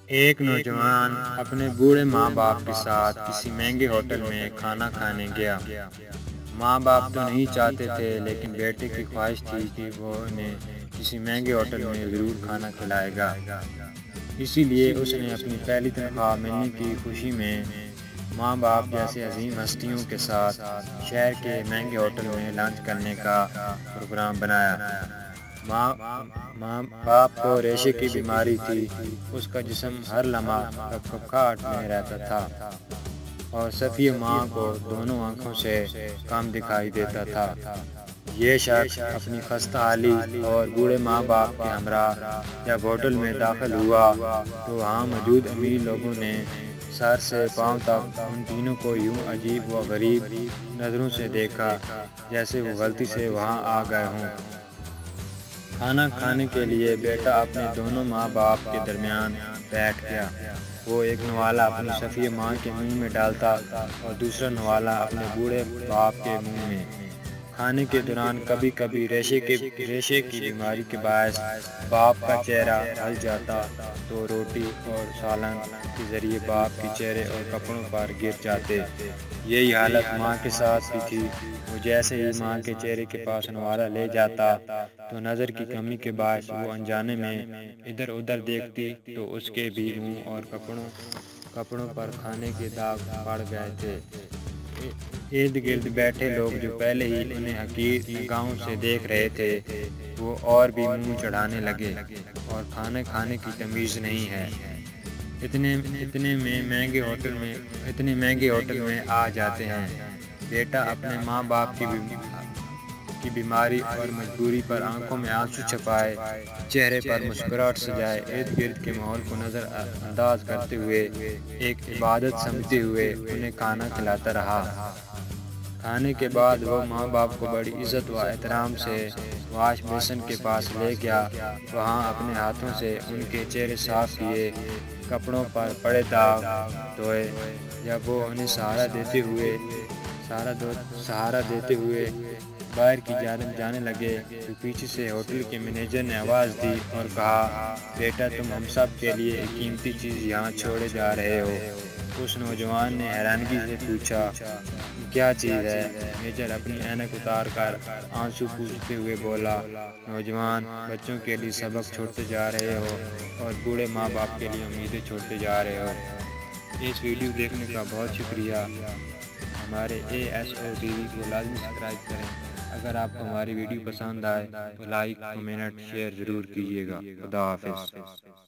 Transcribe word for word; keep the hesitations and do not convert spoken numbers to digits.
ایک نوجوان اپنے بوڑھے ماں باپ کے ساتھ کسی مہنگے ہوٹل میں کھانا کھانے گیا۔ ماں باپ تو نہیں چاہتے تھے، لیکن بیٹے کی خواہش تھی کہ وہ انہیں کسی مہنگے ہوٹل میں ضرور کھانا کھلائے گا۔ اسی لیے اس نے اپنی پہلی تنخواہ ملنے کی خوشی میں ماں باپ جیسے عظیم ہستیوں کے ساتھ شہر کے مہنگے ہوٹل میں لنچ کرنے کا پروگرام بنایا۔ ماں ماں باپ کو ریشے کی بیماری تھی، اس کا جسم ہر لمحہ کھپکھپاہٹ میں رہتا تھا اور صفیہ ماں کو دونوں آنکھوں سے کم دکھائی دیتا تھا۔ یہ شخص اپنی خستہ حالی اور بوڑھے ماں باپ کے ہمراہ جب ہوٹل میں داخل ہوا تو وہاں موجود امیر لوگوں نے سر سے پاؤں تک ان تینوں کو یوں عجیب و غریب نظروں سے دیکھا جیسے وہ غلطی سے وہاں آ گئے ہوں۔ کھانا کھانے کے لیے بیٹا اپنے دونوں ماں باپ کے درمیان بیٹھ گیا۔ وہ ایک نوالہ اپنی صفیہ ماں کے منہ میں ڈالتا اور دوسرا نوالہ اپنے بوڑھے باپ کے منہ میں۔ کھانے کے دوران کبھی کبھی ریشے کے ریشے کی بیماری کے باعث باپ کا چہرہ ڈھل جاتا تو روٹی اور سالن کے ذریعے باپ کے چہرے اور کپڑوں پر گر جاتے۔ یہی حالت ماں کے ساتھ بھی تھی۔ وہ جیسے ہی ماں کے چہرے کے پاس نوالہ لے جاتا تو نظر کی کمی کے باعث وہ انجانے میں ادھر ادھر دیکھتی تو اس کے بھی منہ اور کپڑوں کپڑوں پر کھانے کے داغ پڑ گئے تھے۔ ارد گرد بیٹھے لوگ جو پہلے ہی انہیں حقیر نگاہوں سے دیکھ رہے تھے، وہ اور بھی منہ چڑھانے لگے اور کھانا کھانے کی تمیز نہیں ہے، اتنے اتنے میں مہنگے ہوٹل میں اتنے مہنگے ہوٹل میں آ جاتے ہیں۔ بیٹا اپنے ماں باپ کی کی بیماری اور مجبوری پر آنکھوں میں آنسو چھپائے، چہرے پر مسکراہٹ سجائے، ارد گرد کے ماحول کو نظر انداز کرتے ہوئے ایک عبادت سمجھتے ہوئے انہیں کھانا کھلاتا رہا۔ کھانے کے بعد وہ ماں باپ کو بڑی عزت و احترام سے واش بیسن کے پاس لے گیا، وہاں اپنے ہاتھوں سے ان کے چہرے صاف کیے، کپڑوں پر پڑے داغ دھوئے۔ جب وہ انہیں سہارا دیتے ہوئے سہارا دو سہارا دیتے ہوئے باہر کی جانب جانے لگے تو پیچھے سے ہوٹل کے مینیجر نے آواز دی اور کہا، بیٹا تم ہم سب کے لیے ایک قیمتی چیز یہاں چھوڑے جا رہے ہو۔ اس نوجوان نے حیرانگی سے پوچھا، کیا چیز ہے؟ مینیجر اپنی اینک اتار کر آنسو پوچھتے ہوئے بولا، نوجوان، بچوں کے لیے سبق چھوڑتے جا رہے ہو اور بوڑھے ماں باپ کے لیے امیدیں چھوڑتے جا رہے ہو۔ اس ویڈیو دیکھنے کا بہت شکریہ۔ ہمارے A S O T V کو لازمی سبسکرائب کریں۔ اگر آپ کو ہماری ویڈیو پسند آئے تو لائک، کمنٹ، شیئر ضرور کیجیے گا۔ خدا حافظ۔